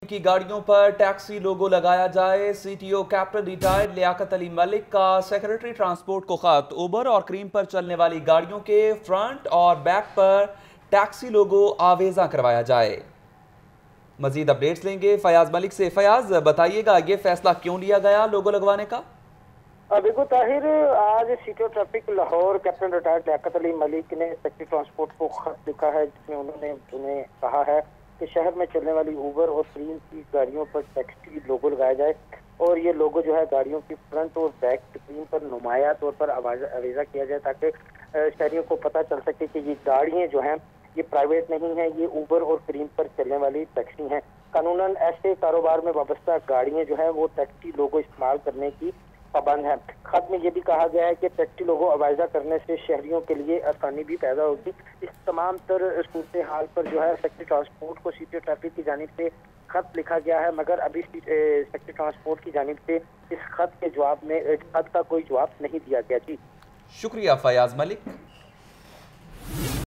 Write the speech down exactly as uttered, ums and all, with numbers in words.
کی گاڑیوں پر taxi logo لگایا جائے۔ C T O captain retired Liaquat Ali Malik کا سیکریٹری ٹرانسپورٹ کو خط۔ اوبر اور کریم پر چلنے والی گاڑیوں کے فرنٹ اور بیک پر ٹیکسی لوگو آویزاں کروایا جائے۔ مزید اپڈیٹس لیں گے فیاض ملک سے۔ فیاض بتائیے گا یہ فیصلہ کیوں لیا گیا لوگو لگوانے کا؟ بالکل طاہر، آج C T O traffic Lahore captain retired Liaquat Ali Malik نے سیکریٹری ٹرانسپورٹ کو خط لکھا ہے، جس میں انہوں نے انہیں کہا ہے کہ شہر میں چلنے والی اوبر اور کریم کی گاڑیوں پر ٹیکسی لوگو لگایا جائے اور یہ لوگو جو ہے گاڑیوں کی فرنٹ اور بیک اسکرین پر نمایاں طور پر آویزہ کیا جائے تاکہ شہریوں کو پتہ چل سکے کہ یہ گاڑیاں جو ہیں یہ پرائیویٹ نہیں ہیں، یہ اوبر اور کریم پر چلنے والی ٹیکسی ہیں۔ قانوناً ایسے کاروبار میں وابستہ گاڑیاں جو ہیں وہ ٹیکسی لوگو استعمال کرنے کی پابند ہے۔ خط میں یہ بھی کہا گیا ہے کہ ٹیکسی لوگو آویزہ کرنے سے شہریوں کے لیے آسانی بھی پیدا ہوگی۔ اس تمام تر صورتحال پر جو ہے سیکریٹری ٹرانسپورٹ کو سی ٹی او ٹریفک کی جانب سے خط لکھا گیا ہے، مگر ابھی سیکریٹری ٹرانسپورٹ کی جانب سے اس خط کے جواب میں خط کا کوئی جواب نہیں دیا گیا۔ جی شکریہ فیاض ملک۔